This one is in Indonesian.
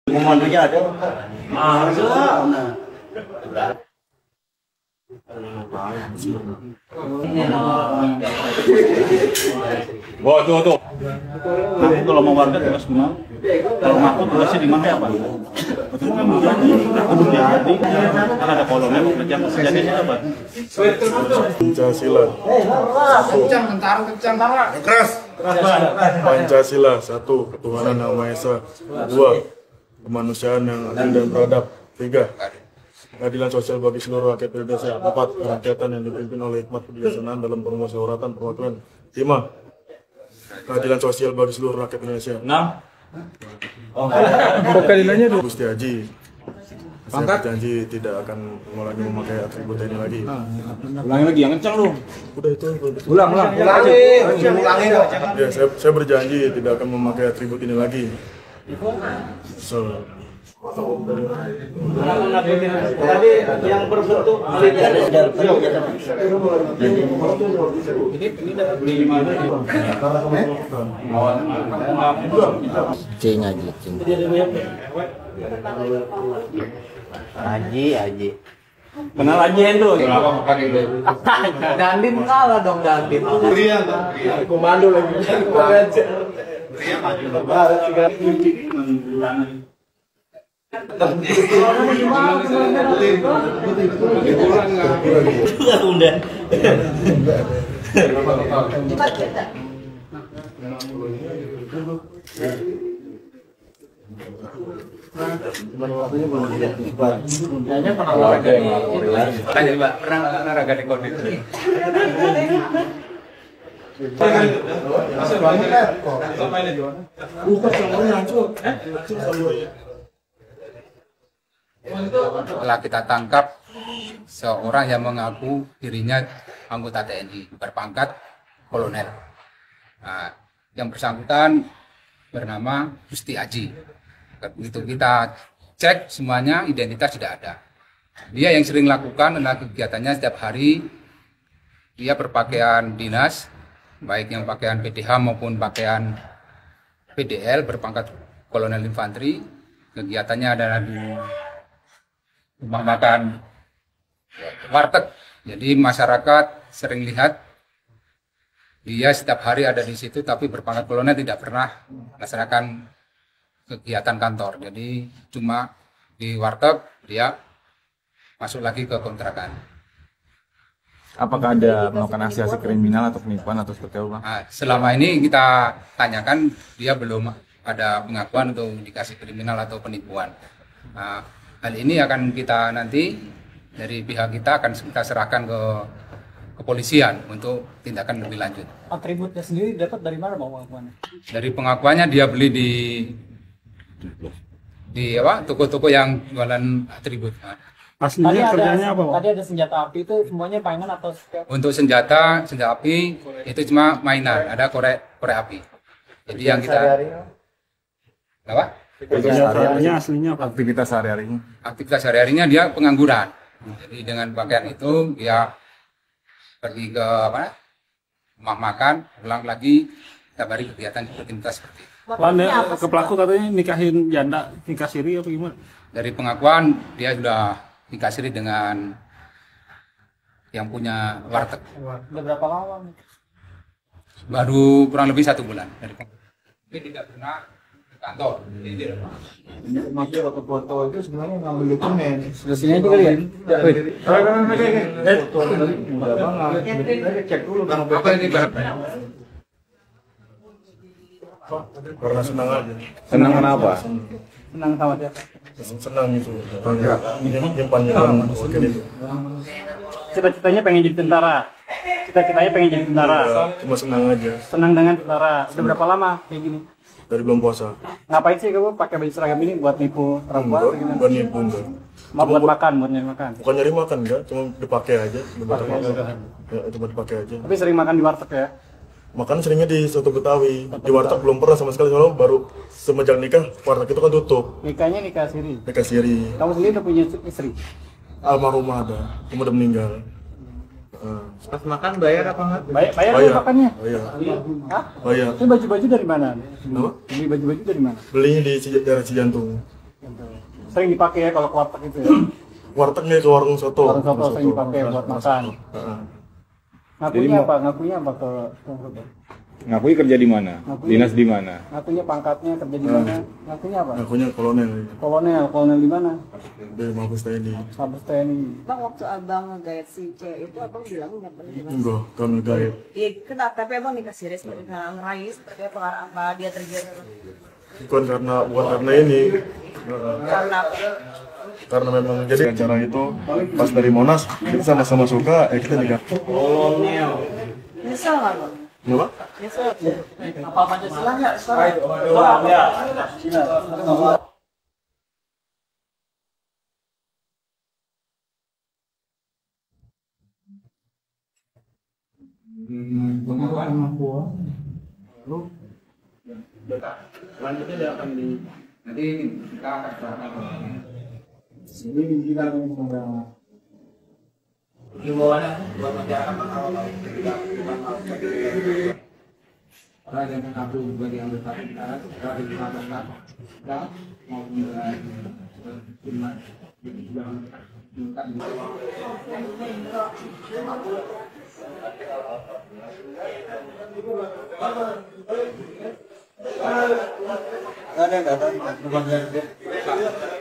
Komandonya ada. Wah, tuh. Aku kalau mau warga tugas gimana? Kalau ngaku tugasnya di mana apa? Betul kan belum jadi. Karena ada kolonel kerja sejadinya apa? Pancasila. Kencang. Keras. Pancasila, 1. Ketuhanan Yang Maha Esa. 2. Kemanusiaan yang adil dan beradab. 3. Keadilan sosial bagi seluruh rakyat Indonesia. 4. Kerakyatan yang dipimpin oleh hikmat kebijaksanaan dalam permusyawaratan perwakilan. 5. Keadilan sosial bagi seluruh rakyat Indonesia. 6. Keadilannya Gusti Haji. Saya berjanji tidak akan mengulangi memakai atribut ini lagi. Ulangi lagi yang kencang lu. Udah itu. Ulang. Ya, saya berjanji tidak akan memakai atribut ini lagi. So, Tadi yang berbentuk militer Cing aja, cing. Aji. Kenal aja itu. Dandim kalah dong Dandim. Komando lagi. Pernah olahraga di kode. Setelah kita tangkap seorang yang mengaku dirinya anggota TNI berpangkat kolonel. Nah, yang bersangkutan bernama Gusti Haji. Begitu kita cek semuanya identitas tidak ada. Dia yang sering lakukan adalah kegiatannya setiap hari dia berpakaian dinas, baik yang pakaian PDH maupun pakaian PDL berpangkat kolonel infanteri. Kegiatannya adalah di rumah makan warteg. Jadi masyarakat sering lihat dia setiap hari ada di situ, tapi berpangkat kolonel tidak pernah melaksanakan kegiatan kantor. Jadi cuma di warteg dia masuk lagi ke kontrakan. Apakah ada melakukan aksi-aksi kriminal atau penipuan atau seperti apa? Nah, selama ini kita tanyakan dia belum ada pengakuan untuk indikasi kriminal atau penipuan. Nah, hal ini akan kita nanti dari pihak kita akan kita serahkan ke kepolisian untuk tindakan lebih lanjut. Atributnya sendiri dapat dari mana Bang pengakuannya? Dari pengakuannya dia beli di toko-toko yang jualan atribut. Aslinya kerjanya apa Bang? Tadi ada senjata api itu semuanya mainan atau Untuk senjata api itu cuma mainan, ada korek api. Jadi yang kita apa? Aslinya apa? Aktivitas sehari-harinya? Aktivitas sehari-harinya dia pengangguran. Jadi dengan pakaian itu dia pergi ke rumah makan, pulang lagi, setiap hari kegiatan rutinitas seperti itu. ke pelaku katanya nikahin janda, nikah siri apa gimana? Dari pengakuan dia sudah nikah siri dengan yang punya warteg. Udah berapa lama? Baru kurang lebih 1 bulan. Ini tidak pernah kantor. Masih waktu foto itu sebenarnya ngambil dokumen. Sini aja kali ya. Mudah banget. Cek dulu Apa ini barangnya? karena senang aja. Senang kenapa? Senang sama dia. Senang itu. Nyimpan wakil itu. Cita-citanya pengen jadi tentara. Cita-citanya pengen jadi tentara. Cuma senang aja. Senang dengan tentara. Udah berapa lama kayak gini? Dari belum puasa. Ngapain sih kamu pakai baju seragam ini buat nipu perempuan? Bukan nipu enggak. Mau buat makan, buat nyari makan. Bukan nyari makan enggak, cuma dipakai aja. Ya, cuma dipakai aja. Tapi sering makan di warteg ya? Makan seringnya di soto Betawi. Di warteg belum pernah sama sekali, soalnya baru semenjak nikah warteg itu kan tutup. Nikahnya nikah siri. Nikah siri. Kamu sendiri udah punya istri? Almarhumah ada, cuma udah meninggal. Pas makan bayar apa enggak? Bayar dulu makannya? Bayar. Hah? Bayar. Ini baju-baju dari mana? Kenapa? Beli baju-baju dari mana? Belinya di daerah Cijantung. Gitu. Sering dipakai ya kalau ke warteg itu ya. Wartegnya ke warung soto. Warung soto sering dipakai buat makan. Heeh. Ngakunya apa? Ngakunya apa ke soto? Ngakui kerja di mana? Ngakui. Dinas di mana? Ngakunya pangkatnya kerja di mana? Ngakunya apa? Ngakunya kolonel Kolonel di mana? di Mabes TNI. Mabes TNI. Bang, waktu abang ngegayat si C itu abang bilang nggak pernah jelas. Enggak, kan ngegayat. Iya, kenapa? Tapi abang dikasih respon karena ngeraih seperti apa dia terjadi? Bukan karena ini. Karena apa? Karena memang jadi acara itu pas dari Monas kita sama-sama suka, kita nikah. Nyesel nggak bang? Kenapa? Nyesel. Apa Pancasila nggak sekarang? Selanjutnya dia akan nanti kita akan serahkan. Ini kita mengenai Himbauannya buat masyarakat orang yang mengambil bagian besar dari masyarakat dan maupun dari jumlah yang meningkat. Ada yang datang.